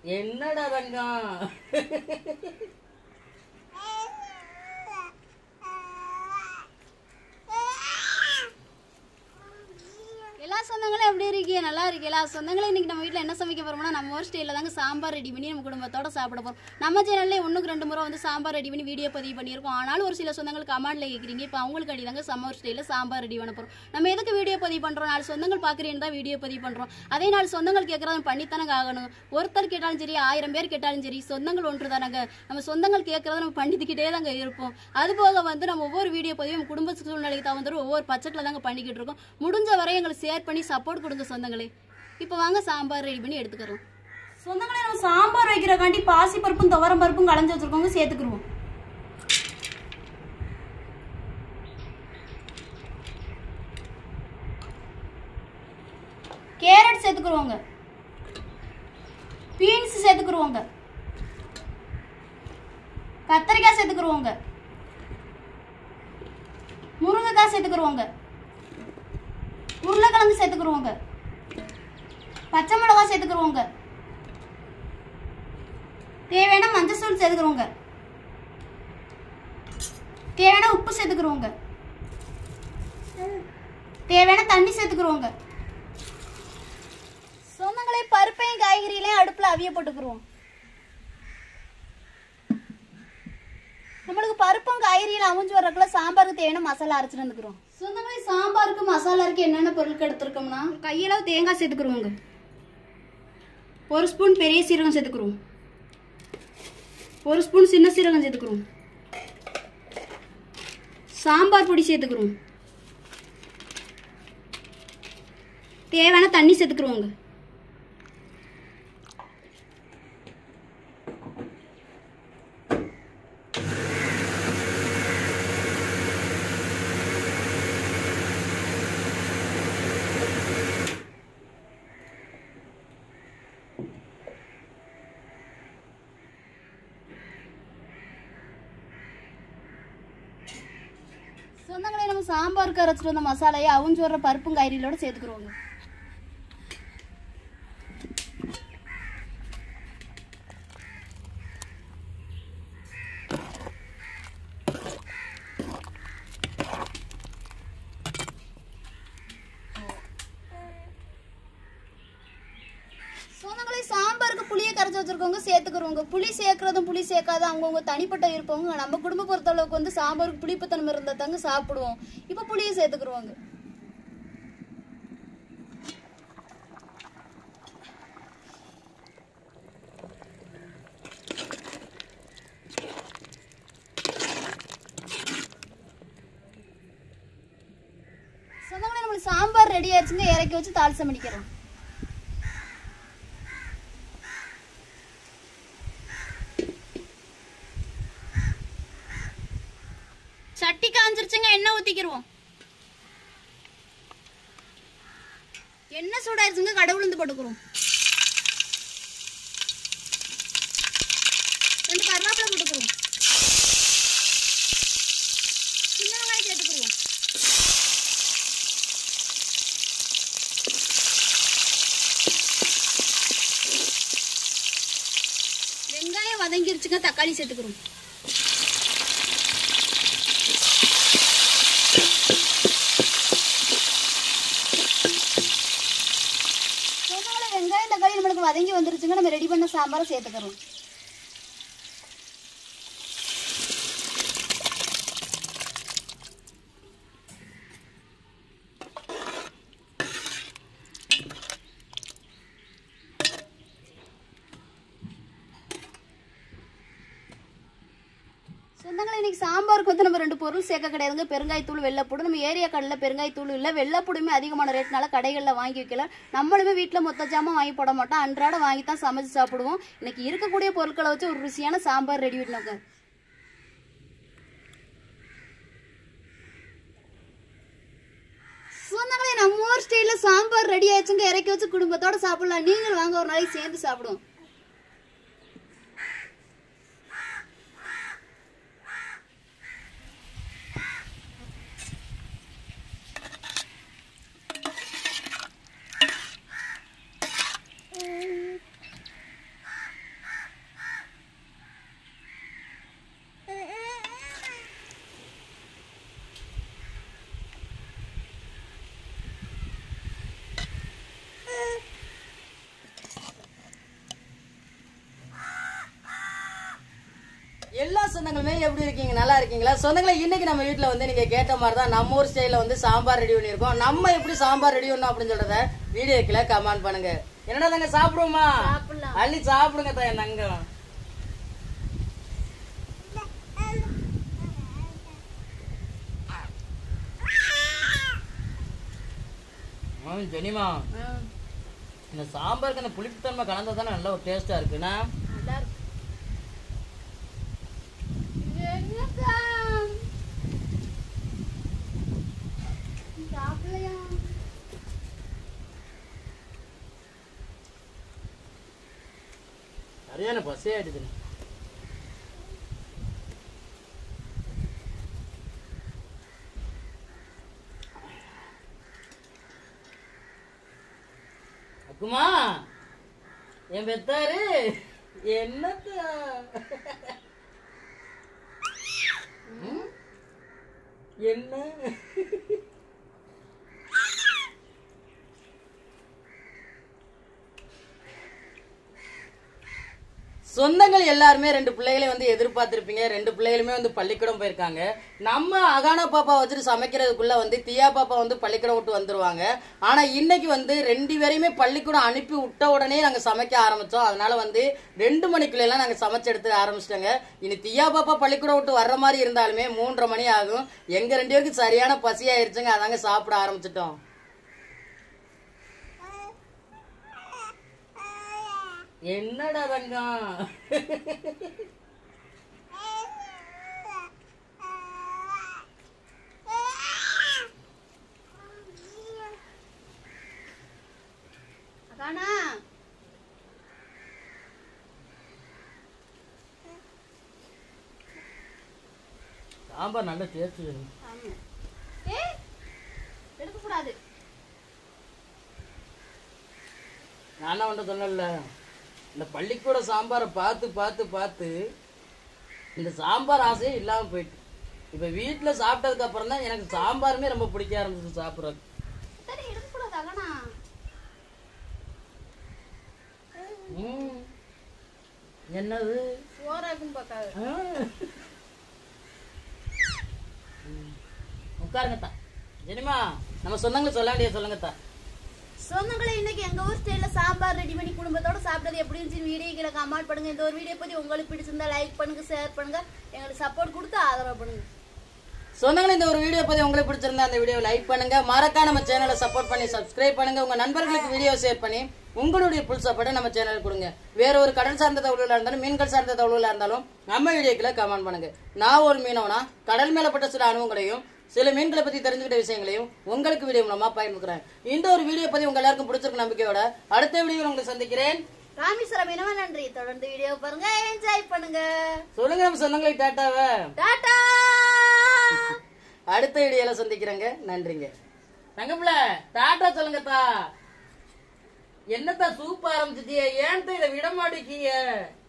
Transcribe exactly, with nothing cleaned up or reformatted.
என்னடா தங்கம்? எல்லா சொந்தங்களும் எப்படி இருக்கீங்க? நல்லா இருக்கு. எல்லா சொந்தங்களும் இன்னைக்கு நம்ம வீட்டில் என்ன சமைக்க போறோம்னா, நம்ம ஒரு ஸ்டைலில் தாங்க சாம்பார் ரெடி பண்ணி நம்ம குடும்பத்தோட சாப்பிட போறோம். நம்ம சேனல்லே ஒன்றுக்கு ரெண்டு முறை வந்து சாம்பார் ரெடி பண்ணி வீடியோ பதிவு பண்ணியிருக்கோம். ஆனாலும் ஒரு சில சொந்தங்கள் கமெண்ட்ல கேட்குறீங்க. இப்போ அவங்களுக்கு அடி தாங்க சம்மர் ஸ்டைலில் சாம்பார் ரெடி பண்ண போறோம். நம்ம எதுக்கு வீடியோ பதிவு பண்றோம்? நாலு சொந்தங்கள் பார்க்குறேன்னு தான் வீடியோ பதிவு பண்றோம். அதே நாலு சொந்தங்கள் கேட்கறத பண்ணித்தானே ஆகணும். ஒருத்தர் கேட்டாலும் சரி, ஆயிரம் பேர் கேட்டாலும் சரி, சொந்தங்கள் ஒன்று தானங்க. நம்ம சொந்தங்கள் கேட்கறத நம்ம பண்ணிக்கிட்டே தாங்க இருப்போம். அது போக வந்து நம்ம ஒவ்வொரு வீடியோ பதிவும் குடும்ப சூழ்நிலைக்கு தகுந்த ஒவ்வொரு பட்ஜெட்டில் தாங்க பண்ணிக்கிட்டு இருக்கோம். முடிஞ்ச வரை எங்களுக்கு ஷேர் பண்ணி சப்போர்ட் கொடுங்க சொந்தங்களே. இப்போ வாங்க சாம்பார் ரெடி பண்ணி எடுத்துக்கிறோம். சொந்தங்களே, நம்ம சாம்பார் வைக்கிறக்காண்டி பாசி பருப்பும் துவரம் பருப்பும் கலந்து வச்சிருக்கோங்க, சேர்த்துக்குருவோம். கேரட் சேர்த்துக்குருவோங்க, பீன்ஸ் சேர்த்துக்குருவோங்க, கத்திரிக்காய் சேர்த்துக்குருவோங்க, முருங்கைக்காய் சேர்த்துக்குருவோங்க, உருளைக்கிழங்கு சேர்த்துக்குருவோங்க, பச்சை மிளகாய் சேர்த்துக்குருவோங்க, தேவையான மஞ்சள் தூள் சேர்த்துக்குருவோங்க, தேவையான உப்பு சேர்த்துக்குருவோங்க, தேவையான தண்ணி சேர்த்துக்குருவோங்க. சொந்தங்களே, பருப்பையும் காய்கறிகளையும் அடுப்புல அவிய போட்டுக்குருவோம். நம்மளுக்கு பருப்பும் காய்கறிகளும் அவிஞ்சு வர்றதுக்குள்ள சாம்பாருக்கு தேவையான மசாலா அரைச்சிட்டு வந்துக்கிறோம். சொந்தங்களே, சாம்பாருக்கு மசாலா இருக்கு என்னென்ன பொருட்கள் எடுத்துருக்கோம்னா, கையளவு தேங்காய் சேர்த்துக்குருவோங்க, ஒரு ஸ்பூன் பெரிய சீரகம் சேர்த்துக்குருவோம், ஒரு ஸ்பூன் சின்ன சீரகம் சேர்த்துக்குருவோம், சாம்பார் பொடி சேர்த்துக்குருவோம், தேவையான தண்ணி சேர்த்துக்குருவோங்க. சொந்தங்களே, நம்ம சாம்பாருக்கு அரைச்சிட்டு வந்த மசாலையை அவிஞ்சு வர்ற பருப்பும் காய்கறிகளோட சேர்த்துக்குருவோங்க. சொந்தங்களே, சாம்பாருக்கு புளியை கரைச்சி வச்சிருக்கவங்க சேர்த்துக்குருவோங்க. புளி சேர்க்கறதும் புளி சேர்க்காத அவங்கவுங்க தனிப்பட்ட இருப்பவங்க. நம்ம குடும்ப பொறுத்தளவுக்கு வந்து சாம்பாருக்கு புளிப்புத்தன்மை இருந்தா தாங்க சாப்பிடுவோம். இப்போ புளியை சேர்த்துக்குருவாங்க. சொந்தங்களே, நம்மளுக்கு சாம்பார் ரெடி ஆயிடுச்சுங்க. இறக்கி வச்சு தாளிசம் பண்ணிக்கிறோம். சட்டி காஞ்சிருச்சுங்க, எண்ணெய் ஊத்திக்கிருவோம். எண்ணெய் சூடாயிருச்சுங்க, கடை உளுந்து போட்டுக்கிறோம். ரெண்டு கருவேப்பிலை போட்டுக்கிறோம். சின்ன வெங்காயம் சேர்த்துக்கிறோம். வெங்காயம் வதங்கிருச்சுங்க, தக்காளி சேர்த்துக்கிறோம். வெங்காயம் தக்காளி நம்மளுக்கு வதங்கி வந்துருச்சுங்க. நம்ம ரெடி பண்ண சாம்பாரை சேர்த்துக்கிறோம். சொந்தங்களே, இன்னைக்கு சாம்பாருக்கு வந்து நம்ம ரெண்டு பொருள் சேர்க்க கிடையாதுங்க. பெருங்காயத்தூள், வெள்ளைப்பூடு. நம்ம ஏரியா கடையில் பெருங்காயத்தூள் இல்லை, வெள்ளைப்பூடுமே அதிகமான ரேட்னால கடைகளில் வாங்கி வைக்கல. நம்மளுமே வீட்டில் மொத்த ஜாமான் வாங்கி போட மாட்டோம். அன்றாட வாங்கி தான் சமைச்சு சாப்பிடுவோம். இன்னைக்கு இருக்கக்கூடிய பொருட்களை வச்சு ஒரு ருசியான சாம்பார் ரெடி பண்ணோங்க. சொந்தங்களே, நம்ம ஊர் ஸ்டைலில் சாம்பார் ரெடி ஆயிடுச்சுங்க. இறக்கி வச்சு குடும்பத்தோட சாப்பிடலாம். நீங்கள் வாங்க, ஒரு நாளைக்கு சேர்ந்து சாப்பிடுவோம். எல்லா சொந்தங்களுமே எப்படி இருக்கீங்க? நல்லா இருக்கீங்களா? சொந்தங்களை இன்னைக்கு நம்ம வீட்டுல வந்து நீங்க கேட்ட மாதிரி தான் நம்ம ஊர் ஸ்டைல வந்து சாம்பார் ரெடி பண்ணிருக்கோம். நம்ம எப்படி சாம்பார் ரெடி பண்ணோம் அப்படின்னு சொல்றத வீடியோக்குள்ள கமெண்ட் பண்ணுங்க. என்னடா தாங்க சாப்பிடுவோமா? அள்ளி சாப்பிடுங்க தான் தங்க. ஜெனிமா, இந்த சாம்பாருக்கு அந்த புளிப்புத்தன்மை கலந்தா தானே நல்ல ஒரு டேஸ்டா இருக்குன்னா. சரியான பசே ஆயிடுது. அக்குமா என் பெத்தாரு என்னத்த என்ன சொந்தங்கள் எல்லாருமே ரெண்டு பிள்ளைகளை வந்து எதிர்பார்த்திருப்பீங்க. ரெண்டு பிள்ளைகளுமே வந்து பள்ளிக்கூடம் போயிருக்காங்க. நம்ம அகானா பாப்பா வச்சுட்டு சமைக்கிறதுக்குள்ள வந்து தியா பாப்பா வந்து பள்ளிக்கூடம் விட்டு வந்துருவாங்க. ஆனா இன்னைக்கு வந்து ரெண்டு பேரையுமே பள்ளிக்கூடம் அனுப்பி விட்ட உடனே நாங்க சமைக்க ஆரம்பிச்சோம். அதனால வந்து ரெண்டு மணிக்குள்ள எல்லாம் நாங்க சமைச்சு எடுத்து ஆரம்பிச்சிட்டோங்க. இனி தியா பாப்பா பள்ளிக்கூடம் விட்டு வர்ற மாதிரி இருந்தாலுமே மூன்றரை மணி ஆகும். எங்க ரெண்டு பேருக்கு சரியான பசி ஆயிருச்சுங்க. அதாங்க சாப்பிட ஆரம்பிச்சிட்டோம். என்னடா தங்கம் சாம்பார் நல்ல டேஸ்ட். எடுக்கக்கூடாது. நானா ஒன்று சொன்னல, இந்த பள்ளிக்கூட சாம்பாரை பார்த்து பார்த்து பார்த்து இந்த சாம்பார் ஆசையே இல்லாம போயிட்டு இப்ப வீட்டுல சாப்பிட்டதுக்கு அப்புறம் தான் எனக்கு சாம்பாருமே ரொம்ப பிடிக்க ஆரம்பிச்சு சாப்பிடுறது. என்னது உட்காருங்கத்தா. ஜெனிமா, நம்ம சொந்தங்களை சொல்ல வேண்டிய சொல்லுங்கத்தா. சொந்தங்களை இன்னைக்கு எங்க ஊர் ஸ்டைல சாம்பார் ரெடி பண்ணி குடும்பத்தோட சாப்பிட்டது எப்படி இருந்துச்சு வீடியோ கீழே கமெண்ட் பண்ணுங்க. இந்த ஒரு வீடியோ பத்தி உங்களுக்கு பிடிச்சிருந்தா லைக் பண்ணுங்க, ஷேர் பண்ணுங்க, எங்களுக்கு சப்போர்ட் கொடுத்து ஆதரவு பண்ணுங்க. சொந்தங்களை இந்த ஒரு வீடியோ பத்தி உங்களுக்கு பிடிச்சிருந்தா அந்த வீடியோ லைக் பண்ணுங்க. மறக்காம நம்ம சேனலை சப்போர்ட் பண்ணி சப்ஸ்கிரைப் பண்ணுங்க. உங்க நண்பர்களுக்கு வீடியோ ஷேர் பண்ணி உங்களுடைய புல் சப்போர்ட்டை நம்ம சேனலுக்கு கொடுங்க. வேற ஒரு கடல் சார்ந்த தகவல்களா இருந்தாலும் மீன்கள் சார்ந்த தகவல்களா இருந்தாலும் நம்ம வீடியோக்குள்ள கமெண்ட் பண்ணுங்க. நான் ஒரு மீனவனா கடல் மேலப்பட்ட சில அனுபவங்களையும் சில மீன்களை பத்தி தெரிஞ்சுக்கிட்ட விஷயங்களையும் உங்களுக்கு வீடியோ மூலமா பகிர்ந்துக்கிறேன். இந்த ஒரு வீடியோ பத்தி உங்க எல்லாருக்கும் பிடிச்சிருக்க நம்பிக்கையோட அடுத்த வீடியோ உங்களை சந்திக்கிறேன். ராமேஸ்வரம் மீனவன் நன்றி. தொடர்ந்து வீடியோ பாருங்க, என்ஜாய் பண்ணுங்க. சொல்லுங்க நம்ம சொந்தங்களை டாட்டாவை. டாடா. அடுத்த வீடியோல சந்திக்கிறேங்க. நன்றிங்க. தங்கப்பிள்ள டாட்டா சொல்லுங்கத்தா. என்னத்தா சூப்பர் ஆரம்பிச்சிட்டிய? ஏன்ட்ட இதை விட மாட்டேங்க.